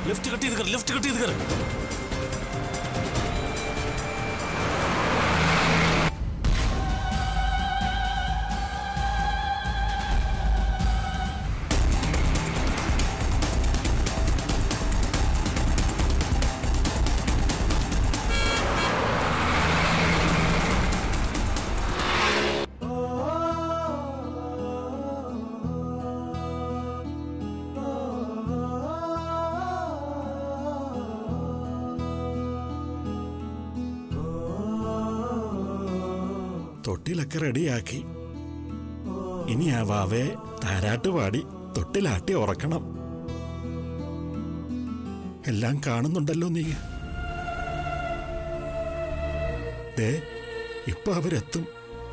Left cut ചെയ്ത് കയറി. തൊട്ടിലൊക്കെ റെഡിയാക്കി. ഇനി ആ വാവേ താരാട്ട് പാടി തൊട്ടിലാട്ടി ഉറക്കണം. എല്ലാം കാണുന്നുണ്ടല്ലോ നീ. ദേ ഇപ്പൊ അവരെത്തും.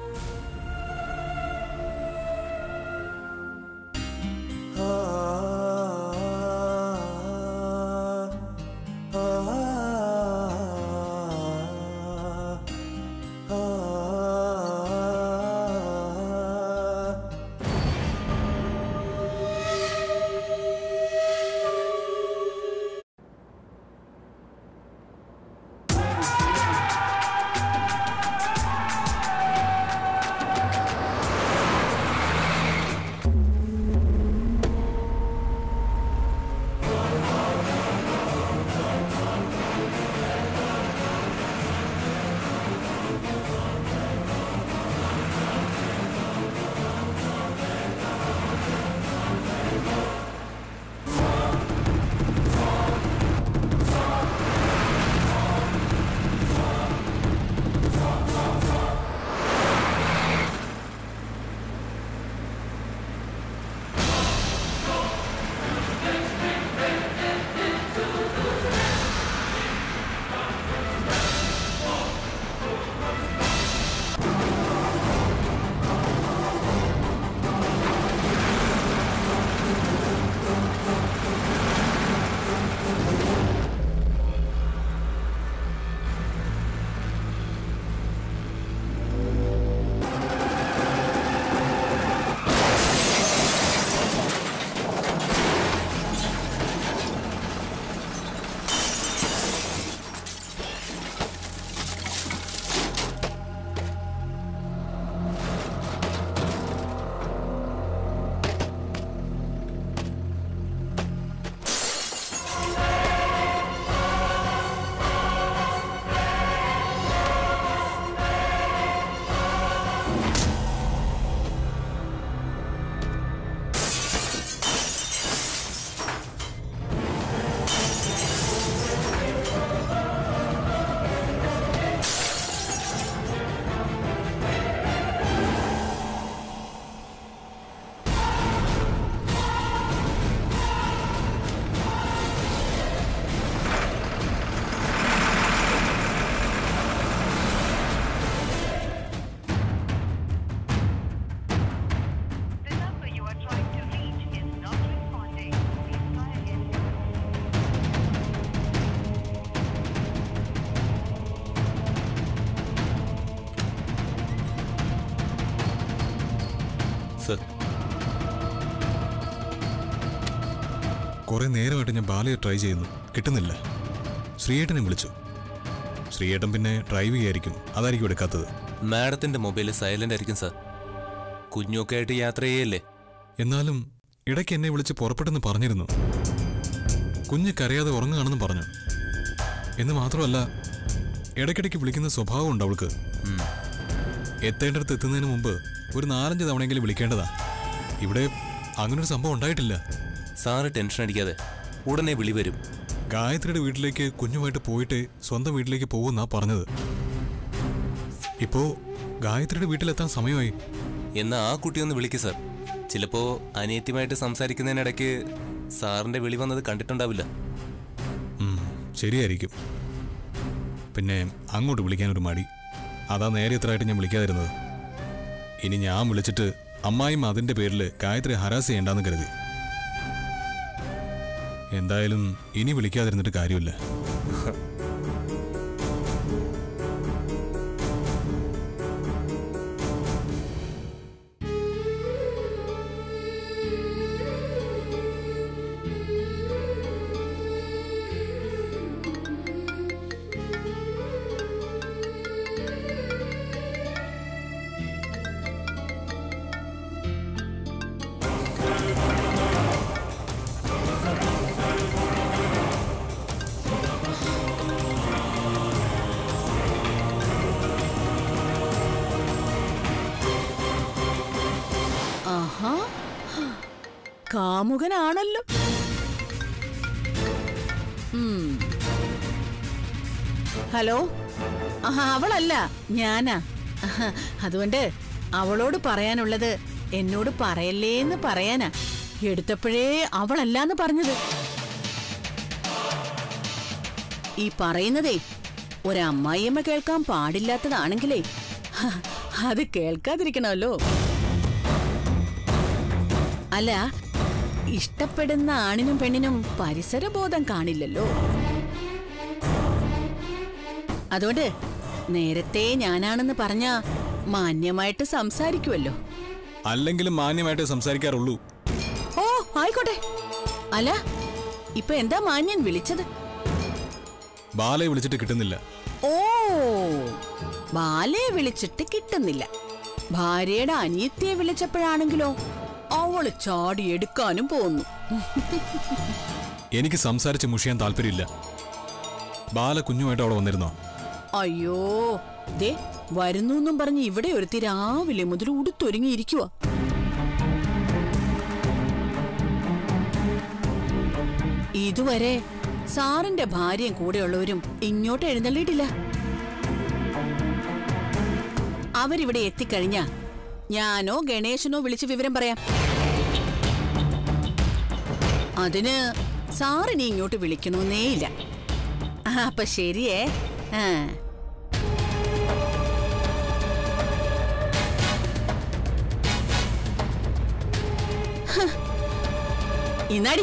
കുറെ നേരമായിട്ട് ഞാൻ ബാലയെ ട്രൈ ചെയ്യുന്നു, കിട്ടുന്നില്ല. ശ്രീയേട്ടനെ വിളിച്ചു. ശ്രീയേട്ടൻ പിന്നെ ഡ്രൈവ് ചെയ്യായിരിക്കും, അതായിരിക്കും എടുക്കാത്തത്. മാഡത്തിന്റെ മൊബൈൽ സൈലന്റ് ആയിരിക്കും സാർ. കുഞ്ഞൊക്കെ ആയിട്ട് യാത്ര ചെയ്യല്ലേ. എന്നാലും ഇടയ്ക്ക് എന്നെ വിളിച്ച് പുറപ്പെട്ടെന്ന് പറഞ്ഞിരുന്നു. കുഞ്ഞ് കരയാതെ ഉറങ്ങുകയാണെന്നും പറഞ്ഞു. എന്ന് മാത്രമല്ല, ഇടയ്ക്കിടയ്ക്ക് വിളിക്കുന്ന സ്വഭാവമുണ്ട് അവൾക്ക്. എത്തേണ്ടടുത്ത് എത്തുന്നതിന് മുമ്പ് ഒരു 4-5 തവണയെങ്കിലും വിളിക്കേണ്ടതാ. ഇവിടെ അങ്ങനൊരു സംഭവം ഉണ്ടായിട്ടില്ല. സാറ് ടെൻഷൻ അടിക്കാതെ, ഉടനെ വിളി വരും. ഗായത്രിയുടെ വീട്ടിലേക്ക് കുഞ്ഞുമായിട്ട് പോയിട്ട് സ്വന്തം വീട്ടിലേക്ക് പോകുന്നാ പറഞ്ഞത്. ഇപ്പോ ഗായത്രിയുടെ വീട്ടിലെത്താൻ സമയമായി. എന്നാ ആ കുട്ടിയൊന്ന് വിളിക്ക് സാർ. ചിലപ്പോ അനിയത്തിയുമായിട്ട് സംസാരിക്കുന്നതിനിടയ്ക്ക് സാറിന്റെ വിളി വന്നത് കണ്ടിട്ടുണ്ടാവില്ല. ശരിയായിരിക്കും. പിന്നെ അങ്ങോട്ട് വിളിക്കാനൊരു മടി. അതാ നേരെ ഇത്രയായിട്ട് ഞാൻ വിളിക്കാതിരുന്നത്. ഇനി ഞാൻ വിളിച്ചിട്ട് അമ്മായിയും അതിന്റെ പേരിൽ ഗായത്രി ഹരാസ് ചെയ്യണ്ടെന്ന് കരുതി. എന്തായാലും ഇനി വിളിക്കാതിരുന്നിട്ട് കാര്യമില്ല. കാമുകനാണല്ലോ. ഹലോ, അവളല്ല, ഞാനാ. അതുകൊണ്ട് അവളോട് പറയാനുള്ളത് എന്നോട് പറയല്ലേന്ന് പറയാനാ. എടുത്തപ്പോഴേ അവളല്ലാന്ന് പറഞ്ഞത്. ഈ പറയുന്നതേ ഒരമ്മായിയമ്മ കേൾക്കാൻ പാടില്ലാത്തതാണെങ്കിലേ അത് കേൾക്കാതിരിക്കണമല്ലോ. അല്ല, ഇഷ്ടപ്പെടുന്ന ആണിനും പെണ്ണിനും പരിസരബോധം കാണില്ലല്ലോ. അതുകൊണ്ട് നേരത്തെ ഞാനാണെന്ന് പറഞ്ഞാ മാന്യമായിട്ട് സംസാരിക്കുമല്ലോ. അല്ലെങ്കിലും മാന്യമായിട്ട് സംസാരിക്കാറുള്ളൂ. ഓ ആയിക്കോട്ടെ. അല്ല, ഇപ്പൊ എന്താ മാന്യൻ വിളിച്ചത്? ബാലയെ വിളിച്ചിട്ട് കിട്ടുന്നില്ല. ഓ, ബാലയെ വിളിച്ചിട്ട് കിട്ടുന്നില്ല. ഭാര്യയുടെ അനിയത്തിയെ വിളിച്ചപ്പോഴാണെങ്കിലോ അവള് ചാടി എടുക്കാനും പോന്നു. എനിക്ക് സംസാരിച്ച് മുഷിയാൻ താല്പര്യമില്ല. ബാല കുഞ്ഞുമായിട്ട് അവിടെ വന്നിരുന്നോ? അയ്യോ, ദേ വരുന്നു പറഞ്ഞ് ഇവിടെ ഒരുത്തി രാവിലെ മുതൽ ഉടുത്തൊരുങ്ങിയിരിക്കുക. ഇതുവരെ സാറിന്റെ ഭാര്യയും കൂടെയുള്ളവരും ഇങ്ങോട്ട് എഴുന്നള്ളിയിട്ടില്ല. അവരിവിടെ എത്തിക്കഴിഞ്ഞാ ഞാനോ ഗണേശനോ വിളിച്ച് വിവരം പറയാം. അതിന് സാറിനി ഇങ്ങോട്ട് വിളിക്കണമെന്നേയില്ല. അപ്പൊ ശരിയേ. ഇന്നാടി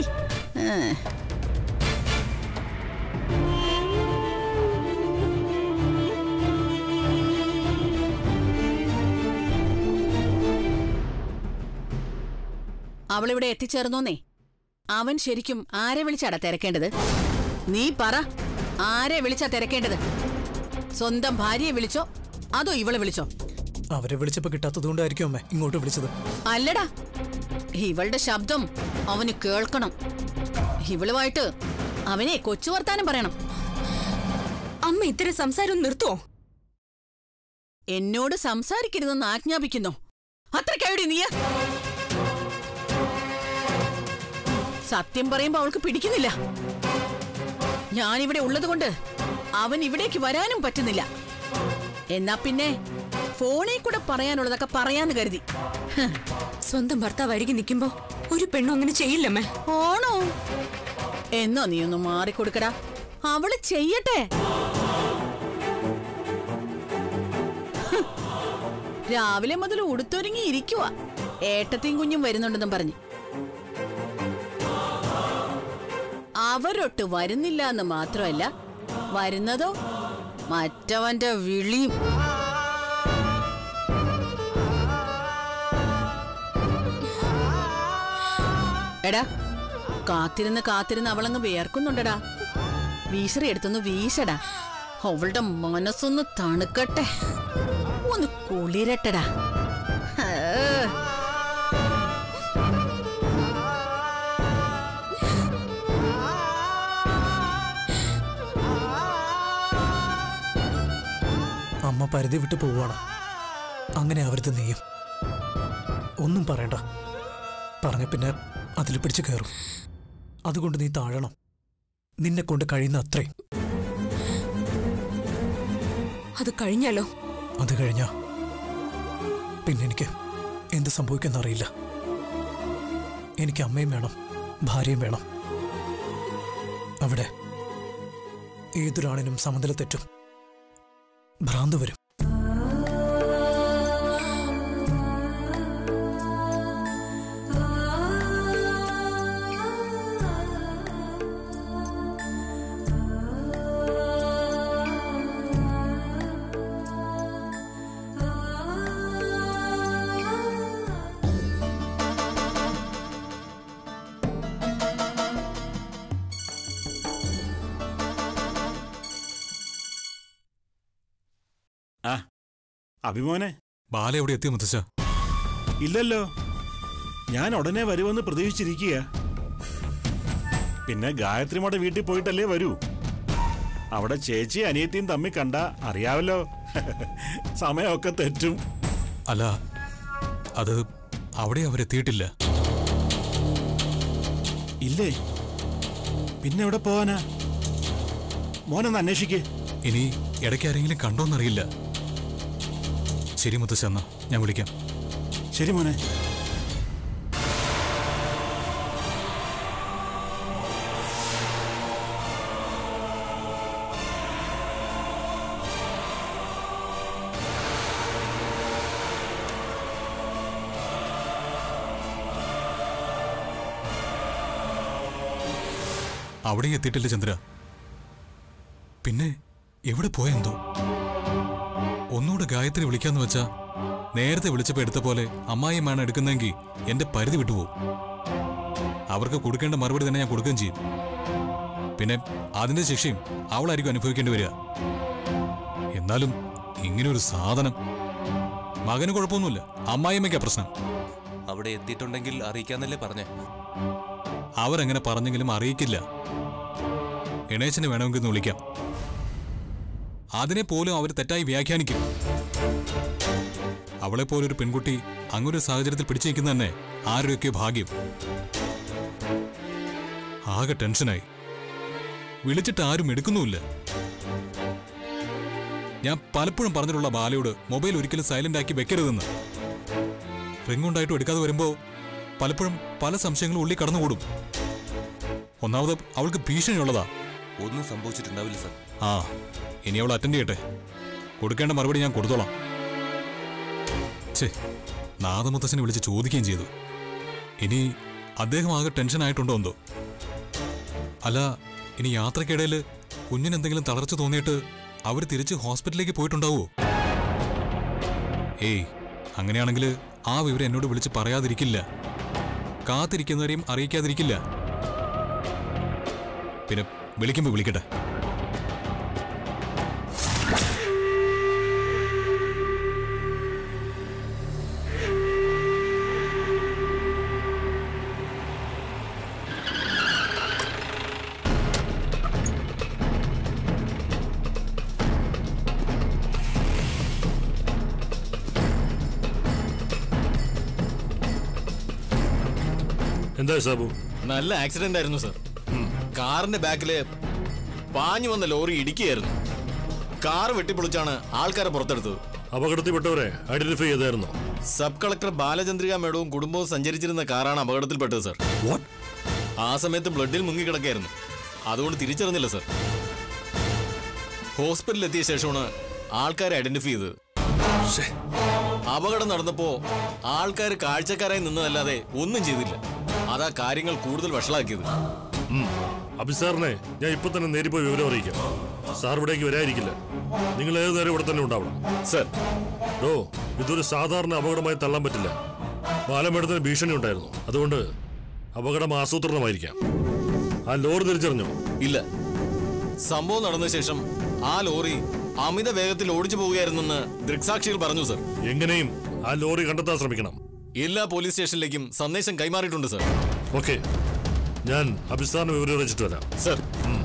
അവളിവിടെ എത്തിച്ചേർന്നോന്നേ. അവൻ ശരിക്കും ആരെ വിളിച്ചാടാ തിരക്കേണ്ടത്? നീ പറ, ആരെ വിളിച്ചാ തിരക്കേണ്ടത്? സ്വന്തം ഭാര്യയെ വിളിച്ചോ അതോ ഇവളെ വിളിച്ചോ? അവരെ വിളിച്ചപ്പോ കിട്ടാത്തതുകൊണ്ടായിരിക്കും അമ്മ ഇങ്ങോട്ട് വിളിച്ചത്. അല്ലടാ, ഇവളുടെ ശബ്ദം അവന് കേൾക്കണം. ഇവളുമായിട്ട് അവനെ കൊച്ചു വർത്താനം പറയണം. അമ്മ ഇത്തരം സംസാരം നിർത്തുവോ? എന്നോട് സംസാരിക്കരുതെന്ന് ആജ്ഞാപിക്കുന്നോ? അത്രയ്ക്കായുടെ നീ? സത്യം പറയുമ്പോ അവൾക്ക് പിടിക്കുന്നില്ല. ഞാനിവിടെ ഉള്ളതുകൊണ്ട് അവൻ ഇവിടേക്ക് വരാനും പറ്റുന്നില്ല. എന്നാ പിന്നെ ഫോണിൽ കൂടെ പറയാനുള്ളതൊക്കെ പറയാന്ന് കരുതി. സ്വന്തം ഭർത്താവ് അരികെ നിൽക്കുമ്പോ ഒരു പെണ്ണും അങ്ങനെ ചെയ്യില്ലമ്മേ. ആണോ? എന്നോ നീ ഒന്ന് മാറിക്കൊടുക്കടാ. അവള് ചെയ്യട്ടെ. രാവിലെ മുതൽ ഉടുത്തൊരുങ്ങി ഇരിക്കുവാ. ഏട്ടത്തെയും കുഞ്ഞും വരുന്നുണ്ടെന്നും പറഞ്ഞു. അവരൊട്ട് വരുന്നില്ല എന്ന് മാത്രമല്ല, വരുന്നതോ മറ്റവന്റെ വിളിയും. എടാ, കാത്തിരുന്ന് അവളങ്ങ് വേർക്കുന്നുണ്ടടാ. വീശറി എടുത്തൊന്ന് വീശടാ. അവളുടെ മനസ്സൊന്ന് തണുക്കട്ടെ, ഒന്ന് കുളിരട്ടടാ. അമ്മ പരിധി വിട്ട് പോവാണ്. അങ്ങനെ അവരുത് നീയും ഒന്നും പറയണ്ട. പറഞ്ഞ പിന്നെ അതിൽ പിടിച്ചു കയറും. അതുകൊണ്ട് നീ താഴണം. നിന്നെ കൊണ്ട് കഴിയുന്ന അത്രയും. അത് കഴിഞ്ഞാലോ? അത് കഴിഞ്ഞാ പിന്നെ എനിക്ക് എന്ത് സംഭവിക്കുമെന്നറിയില്ല. എനിക്ക് അമ്മയും വേണം, ഭാര്യയും വേണം. അവിടെ ഏതൊരാണിനും സമനില തെറ്റും, ഭ്രാന്ത് വരും. അഭിമോനെ, ബാല എവിടെ എത്തിയ മുത്തശ്ശ? ഇല്ലല്ലോ. ഞാൻ ഉടനെ വരുമെന്ന് പ്രതീക്ഷിച്ചിരിക്കുക. പിന്നെ ഗായത്രിയുടെ വീട്ടിൽ പോയിട്ടല്ലേ വരൂ. അവിടെ ചേച്ചി അനിയത്തിയും തമ്മിൽ കണ്ട അറിയാവല്ലോ, സമയമൊക്കെ തെറ്റും. അല്ല, അത് അവിടെ അവരെത്തിയിട്ടില്ല. ഇല്ലേ? പിന്നെ എവിടെ പോവാനാ? മോനൊന്ന് അന്വേഷിക്കേ. ഇനി ഇടയ്ക്ക് ആരെങ്കിലും കണ്ടോന്നറിയില്ല. ശരി മുത്തശ്ശ, എന്നാ ഞാൻ വിളിക്കാം. ശരി മോനെ. അവിടെ എത്തിയിട്ടില്ല ചന്ദ്ര. പിന്നെ എവിടെ പോയെന്തോ? ഒന്നുകൂടെ ഗായത്രി വിളിക്കാന്ന് വെച്ചാ നേരത്തെ വിളിച്ചപ്പോ എടുത്ത പോലെ അമ്മായിയമ്മാണ് എടുക്കുന്നതെങ്കിൽ എന്റെ പരിധി വിട്ടുപോകും. അവർക്ക് കൊടുക്കേണ്ട മറുപടി തന്നെ ഞാൻ കൊടുക്കുകയും ചെയ്യും. പിന്നെ അതിന്റെ ശിക്ഷയും അവളായിരിക്കും അനുഭവിക്കേണ്ടി വരിക. എന്നാലും ഇങ്ങനൊരു സാധനം. മകന് കുഴപ്പമൊന്നുമില്ല, അമ്മായിയമ്മയ്ക്കാ പ്രശ്നം. അവിടെ എത്തിയിട്ടുണ്ടെങ്കിൽ അറിയിക്കാന്നല്ലേ പറഞ്ഞേ? അവരെങ്ങനെ പറഞ്ഞെങ്കിലും അറിയിക്കില്ല. ഗണേശനെ വേണമെങ്കിൽ ഒന്ന് വിളിക്കാം. അതിനെ പോലും അവർ തെറ്റായി വ്യാഖ്യാനിക്കും. അവളെപ്പോലൊരു പെൺകുട്ടി അങ്ങനൊരു സാഹചര്യത്തിൽ പിടിച്ചു നിൽക്കുന്ന തന്നെ ആരുടെയൊക്കെ ഭാഗ്യം. ആകെ ടെൻഷനായി. വിളിച്ചിട്ട് ആരും എടുക്കുന്നുമില്ല. ഞാൻ പലപ്പോഴും പറഞ്ഞിട്ടുള്ള ബാലയോട് മൊബൈൽ ഒരിക്കലും സൈലന്റ് ആക്കി വെക്കരുതെന്ന്. റിങ്ങുണ്ടായിട്ടും എടുക്കാതെ വരുമ്പോ പലപ്പോഴും പല സംശയങ്ങളും ഉള്ളിൽ കടന്നുകൂടും. ഒന്നാമത് അവൾക്ക് ഭീഷണിയുള്ളതാ. ഒന്നും സംഭവിച്ചിട്ടുണ്ടാവില്ല സർ. ആ, ഇനി അവൾ അറ്റൻഡ് ചെയ്യട്ടെ. കൊടുക്കേണ്ട മറുപടി ഞാൻ കൊടുത്തോളാം. ഛേ, നാദമുത്തച്ഛനെ വിളിച്ച് ചോദിക്കുകയും ചെയ്തു. ഇനി അദ്ദേഹം ആകെ ടെൻഷനായിട്ടുണ്ടോ എന്തോ. അല്ല, ഇനി യാത്രക്കിടയിൽ കുഞ്ഞിനെന്തെങ്കിലും തളർച്ച തോന്നിയിട്ട് അവർ തിരിച്ച് ഹോസ്പിറ്റലിലേക്ക് പോയിട്ടുണ്ടാവുമോ? ഏയ്, അങ്ങനെയാണെങ്കിൽ ആ വിവരം എന്നോട് വിളിച്ച് പറയാതിരിക്കില്ല. കാത്തിരിക്കുന്നവരെയും അറിയിക്കാതിരിക്കില്ല. പിന്നെ വിളിക്കുമ്പോൾ വിളിക്കട്ടെ. എന്താ സാബു? നല്ല ആക്സിഡന്റ് ആയിരുന്നു സർ. കാറിന്റെ ബാക്കില് പാഞ്ഞു വന്ന ലോറി ഇടിക്കുകയായിരുന്നു. കാർ വെട്ടിപ്പൊളിച്ചാണ് ആൾക്കാരെ പുറത്തെടുത്തത്. അപകടത്തിൽപ്പെട്ടവരെ ഐഡന്റിഫൈ ചെയ്തായിരുന്നോ? സബ് കളക്ടർ ബാലചന്ദ്രിക മേഡവും കുടുംബവും സഞ്ചരിച്ചിരുന്ന കാറാണ് അപകടത്തിൽപ്പെട്ടത് സർ. ആ സമയത്ത് ബ്ലഡിൽ മുങ്ങിക്കിടക്കായിരുന്നു. അതുകൊണ്ട് തിരിച്ചറിഞ്ഞില്ല സർ. ഹോസ്പിറ്റലിൽ എത്തിയ ശേഷമാണ് ആൾക്കാരെ ഐഡന്റിഫൈ ചെയ്തത്. അപകടം നടന്നപ്പോ ആൾക്കാർ കാഴ്ചക്കാരായി നിന്നതല്ലാതെ ഒന്നും ചെയ്തില്ല. അതാ കാര്യങ്ങൾ കൂടുതൽ വഷളാക്കിയത്. അഭിസാറിനെ ഞാൻ ഇപ്പൊ തന്നെ നേരിൽ പോയി വിവരം അറിയിക്കാം. സാർ ഇവിടേക്ക് വരാതിരിക്കില്ല. നിങ്ങൾ ഏത് നേരം ഇവിടെ തന്നെ ഉണ്ടാവണം സർ. ഓ, ഇതൊരു സാധാരണ അപകടമായി തള്ളാൻ പറ്റില്ല. ബാലമേടത്തിന് ഭീഷണി ഉണ്ടായിരുന്നു. അതുകൊണ്ട് അപകടം ആസൂത്രണമായിരിക്കാം. ആ ലോറി തിരിച്ചറിഞ്ഞോ? ഇല്ല. സംഭവം നടന്ന ശേഷം ആ ലോറി അമിത വേഗത്തിൽ ഓടിച്ചു പോവുകയായിരുന്നെന്ന് ദൃക്സാക്ഷികൾ പറഞ്ഞു സർ. എങ്ങനെയും ആ ലോറി കണ്ടെത്താൻ ശ്രമിക്കണം. എല്ലാ പോലീസ് സ്റ്റേഷനിലേക്കും സന്ദേശം കൈമാറിയിട്ടുണ്ട് സർ. ഓക്കെ, ഞാൻ അഭിസാറിന് വിവരം അറിയിച്ചിട്ട് വരാം സർ.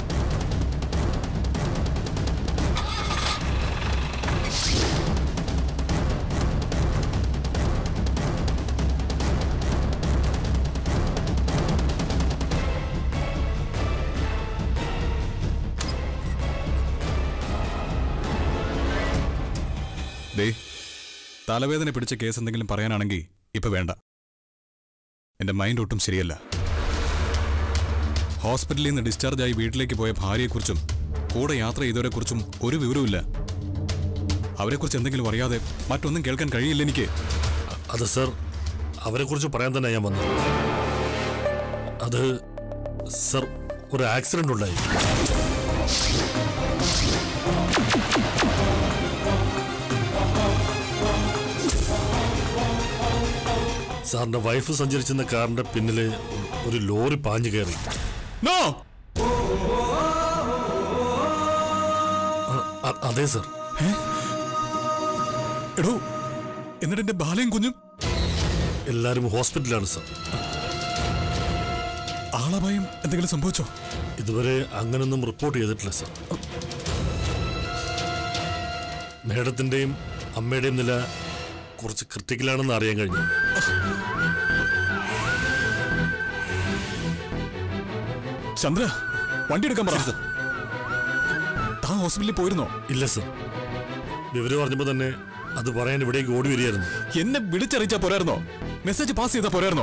തലവേദന പിടിച്ച കേസ് എന്തെങ്കിലും പറയാനാണെങ്കിൽ ഇപ്പൊ വേണ്ട. എന്റെ മൈൻഡ് ഒട്ടും ശരിയല്ല. ഹോസ്പിറ്റലിൽ നിന്ന് ഡിസ്ചാർജായി വീട്ടിലേക്ക് പോയ ഭാര്യയെക്കുറിച്ചും കൂടെ യാത്ര ചെയ്തവരെക്കുറിച്ചും ഒരു വിവരവുമില്ല. അവരെക്കുറിച്ച് എന്തെങ്കിലും അറിയാതെ മറ്റൊന്നും കേൾക്കാൻ കഴിയില്ല എനിക്ക്. അത് സർ, അവരെക്കുറിച്ച് പറയാൻ തന്നെ ഞാൻ വന്നത്. അത് സർ, ഒരു ആക്സിഡന്റ് ഉണ്ടായി. സാറിന്റെ വൈഫ് സഞ്ചരിച്ചിരുന്ന കാറിന്റെ പിന്നില് ഒരു ലോറി പാഞ്ഞു കയറി. അതെ സർ. എടോ, എന്നിട്ട് എന്റെ ബാലയും കുഞ്ഞും എല്ലാരും ഹോസ്പിറ്റലിലാണ് സർ. ആളപായം എന്തെങ്കിലും സംഭവിച്ചോ? ഇതുവരെ അങ്ങനൊന്നും റിപ്പോർട്ട് ചെയ്തിട്ടില്ല സർ. മേഡത്തിന്റെയും അമ്മയുടെയും നില കുറച്ച് ക്രിട്ടിക്കലാണെന്ന് അറിയാൻ കഴിഞ്ഞു. ചന്ദ്ര വണ്ടി എടുക്കാൻ പറ. താൻ ഹോസ്പിറ്റലിൽ പോയിരുന്നോ? ഇല്ല സർ, വിവരം അറിഞ്ഞപ്പോ തന്നെ അത് പറയാൻ ഇവിടേക്ക് ഓടി വരികയായിരുന്നു. എന്നെ വിളിച്ചറിയിച്ചാ പോരായിരുന്നോ? മെസ്സേജ് പാസ് ചെയ്താ പോരായിരുന്നോ?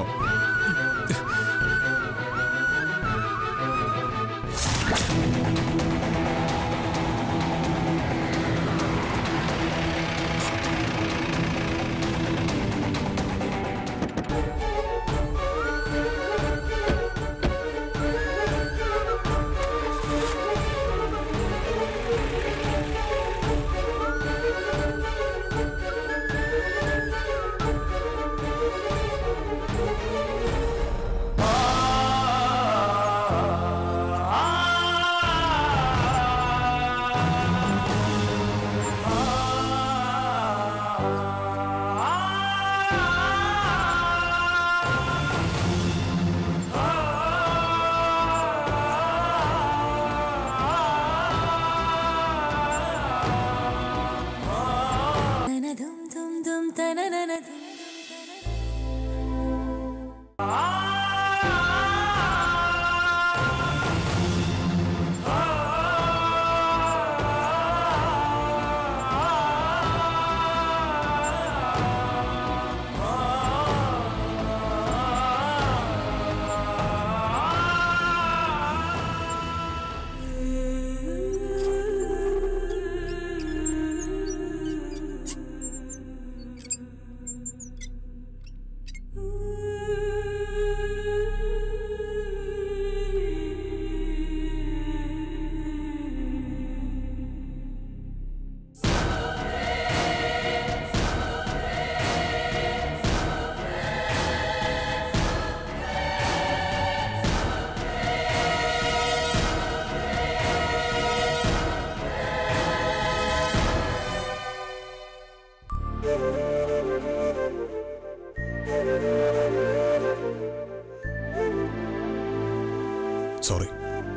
സോറി.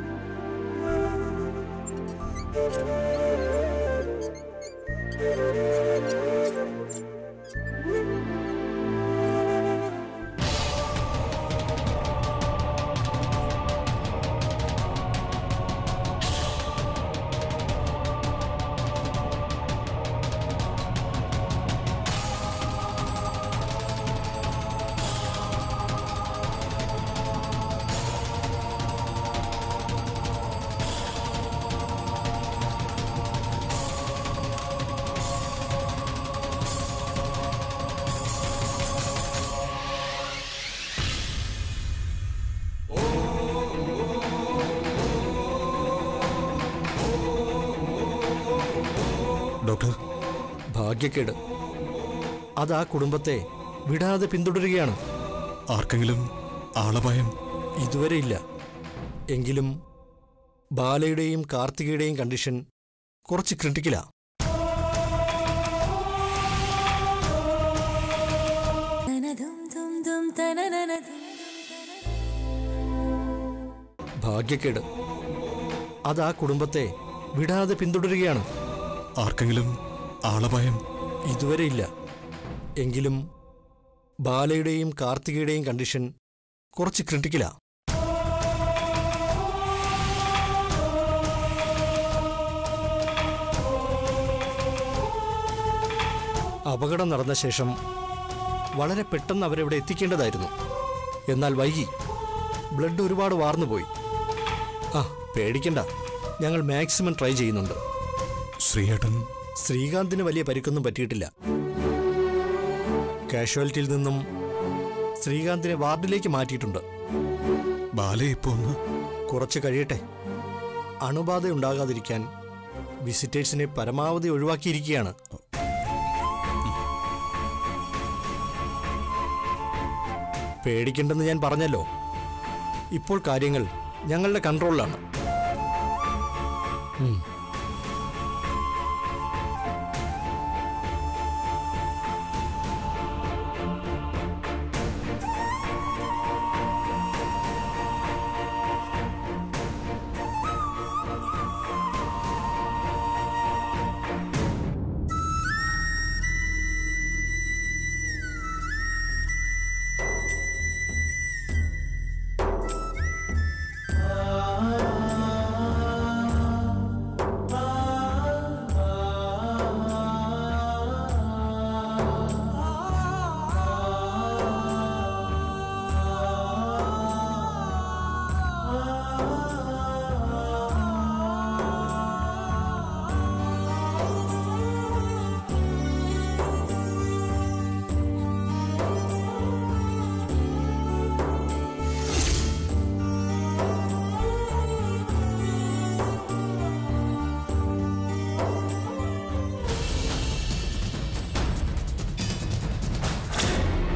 ഡോക്ടർ, ഭാഗ്യക്കേട്. അത് ആ കുടുംബത്തെ വിടാതെ പിന്തുടരുകയാണ്. ആർക്കെങ്കിലും ആളപായം? ഇതുവരെ ഇല്ല. എങ്കിലും ബാലയുടെയും കാർത്തികയുടെയും കണ്ടീഷൻ കുറച്ച് ക്രിട്ടിക്കലാ. ഭാഗ്യക്കേട്. അത് ആ കുടുംബത്തെ വിടാതെ പിന്തുടരുകയാണ്. ആർക്കെങ്കിലും ആളപായം? ഇതുവരെ ഇല്ല. എങ്കിലും ബാലയുടെയും കാർത്തികയുടെയും കണ്ടീഷൻ കുറച്ച് ക്രിട്ടിക്കലാ. അപകടം നടന്ന ശേഷം വളരെ പെട്ടെന്ന് അവരെവിടെ എത്തിക്കേണ്ടതായിരുന്നു. എന്നാൽ വൈകി. ബ്ലഡ് ഒരുപാട് വാർന്നുപോയി. പേടിക്കണ്ട, ഞങ്ങൾ മാക്സിമം ട്രൈ ചെയ്യുന്നുണ്ട്. ശ്രീയേട്ടൻ? ശ്രീകാന്തിന് വലിയ പരിക്കൊന്നും പറ്റിയിട്ടില്ല. കാഷ്വാലിറ്റിയിൽ നിന്നും ശ്രീകാന്തിനെ വാർഡിലേക്ക് മാറ്റിയിട്ടുണ്ട്. ബാല ഇപ്പോ കുറച്ച് കഴിയട്ടെ. അണുബാധ ഉണ്ടാകാതിരിക്കാൻ വിസിറ്റേഴ്സിനെ പരമാവധി ഒഴിവാക്കിയിരിക്കുകയാണ്. പേടിക്കണ്ടെന്ന് ഞാൻ പറഞ്ഞല്ലോ. ഇപ്പോൾ കാര്യങ്ങൾ ഞങ്ങളുടെ കൺട്രോളിലാണ്.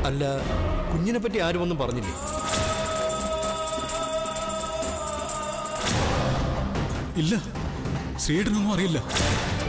അല്ല, കുഞ്ഞിനെ പറ്റി ആരും ഒന്നും പറഞ്ഞില്ലേ? ഇല്ല, ശ്രീയേട്ടനൊന്നും അറിയില്ല.